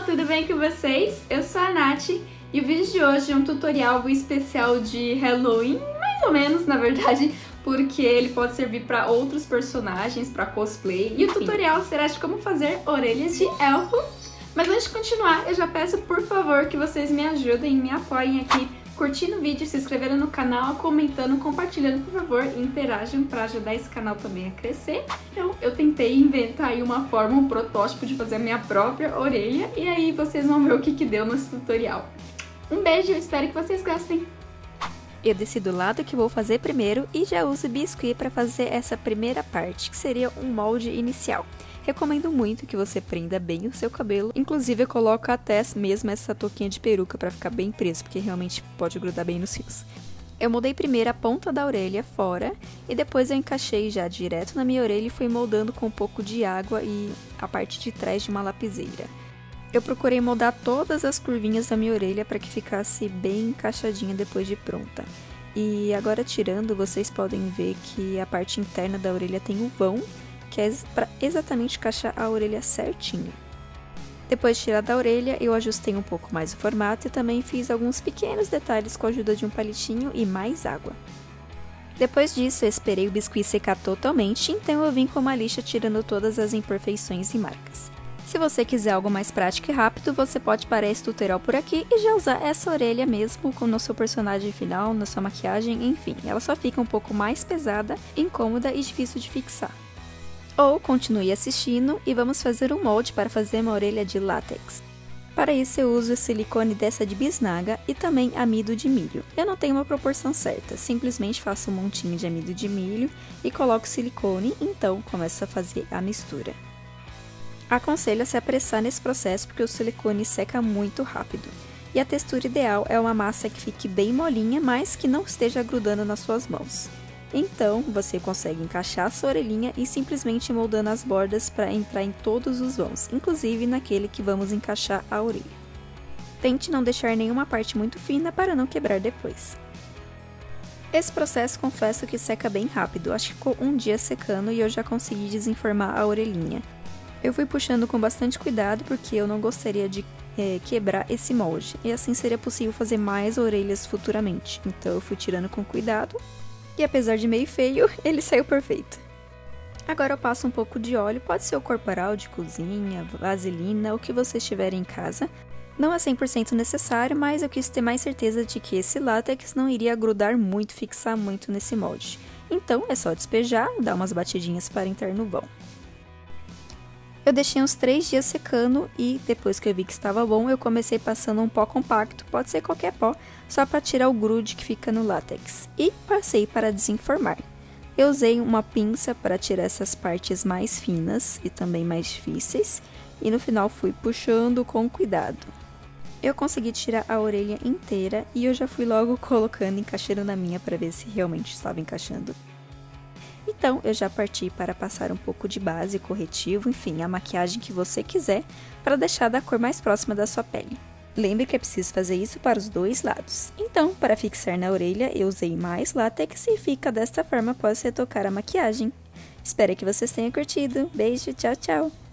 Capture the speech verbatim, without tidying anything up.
tudo bem com vocês? Eu sou a Nath e o vídeo de hoje é um tutorial especial de Halloween, mais ou menos, na verdade, porque ele pode servir para outros personagens, para cosplay. E o tutorial será de como fazer orelhas de elfo. Mas antes de continuar, eu já peço, por favor, que vocês me ajudem, me apoiem aqui, curtindo o vídeo, se inscrevendo no canal, comentando, compartilhando, por favor, e interajam para ajudar esse canal também a crescer. Então, eu tentei inventar aí uma forma, um protótipo de fazer a minha própria orelha, e aí vocês vão ver o que que deu nesse tutorial. Um beijo, eu espero que vocês gostem! Eu decido o lado que vou fazer primeiro e já uso biscuit para fazer essa primeira parte, que seria um molde inicial. Recomendo muito que você prenda bem o seu cabelo, inclusive eu coloco até mesmo essa touquinha de peruca para ficar bem preso, porque realmente pode grudar bem nos fios. Eu moldei primeiro a ponta da orelha fora e depois eu encaixei já direto na minha orelha e fui moldando com um pouco de água e a parte de trás de uma lapiseira. Eu procurei moldar todas as curvinhas da minha orelha para que ficasse bem encaixadinha depois de pronta. E agora tirando, vocês podem ver que a parte interna da orelha tem um vão, que é para exatamente encaixar a orelha certinho. Depois de tirar da orelha, eu ajustei um pouco mais o formato e também fiz alguns pequenos detalhes com a ajuda de um palitinho e mais água. Depois disso, eu esperei o biscuit secar totalmente, então eu vim com uma lixa tirando todas as imperfeições e marcas. Se você quiser algo mais prático e rápido, você pode parar esse tutorial por aqui e já usar essa orelha mesmo no seu personagem final, na sua maquiagem, enfim. Ela só fica um pouco mais pesada, incômoda e difícil de fixar. Ou continue assistindo e vamos fazer um molde para fazer uma orelha de látex. Para isso eu uso silicone dessa de bisnaga e também amido de milho. Eu não tenho uma proporção certa, simplesmente faço um montinho de amido de milho e coloco silicone, então começo a fazer a mistura. Aconselho a se apressar nesse processo porque o silicone seca muito rápido. E a textura ideal é uma massa que fique bem molinha, mas que não esteja grudando nas suas mãos. Então, você consegue encaixar a sua orelhinha e simplesmente moldando as bordas para entrar em todos os vãos, inclusive naquele que vamos encaixar a orelha. Tente não deixar nenhuma parte muito fina para não quebrar depois. Esse processo, confesso que seca bem rápido, acho que ficou um dia secando e eu já consegui desenformar a orelhinha. Eu fui puxando com bastante cuidado porque eu não gostaria de é, quebrar esse molde, e assim seria possível fazer mais orelhas futuramente, então eu fui tirando com cuidado. E apesar de meio feio, ele saiu perfeito. Agora eu passo um pouco de óleo, pode ser o corporal, de cozinha, vaselina, o que vocês tiverem em casa. Não é cem por cento necessário, mas eu quis ter mais certeza de que esse látex não iria grudar muito, fixar muito nesse molde. Então é só despejar, dar umas batidinhas para entrar no vão. Eu deixei uns três dias secando e depois que eu vi que estava bom, eu comecei passando um pó compacto, pode ser qualquer pó, só para tirar o grude que fica no látex. E passei para desenformar. Eu usei uma pinça para tirar essas partes mais finas e também mais difíceis, e no final fui puxando com cuidado. Eu consegui tirar a orelha inteira e eu já fui logo colocando, encaixando na minha para ver se realmente estava encaixando. Então, eu já parti para passar um pouco de base, corretivo, enfim, a maquiagem que você quiser, para deixar da cor mais próxima da sua pele. Lembre que é preciso fazer isso para os dois lados. Então, para fixar na orelha, eu usei mais látex e fica desta forma após retocar a maquiagem. Espero que vocês tenham curtido. Beijo, tchau, tchau!